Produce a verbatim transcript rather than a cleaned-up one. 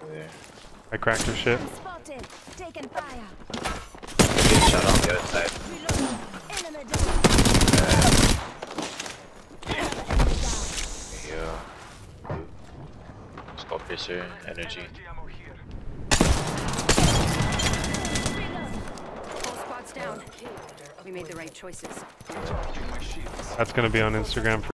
there. I cracked her shit. Spotted. Taken fire. Get shot on the other side. Reloading. Enemy down. There you go. Skull piercer, energy. All squads down. We made the right choices. That's gonna be on Instagram.